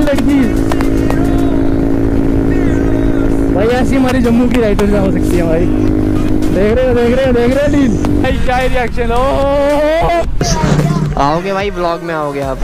लड़की भाई, ऐसी हमारी जम्मू की राइडर हो सकती है भाई। देख रहे हो डील भाई, क्या रिएक्शन हो। आओगे भाई ब्लॉग में, आओगे आप?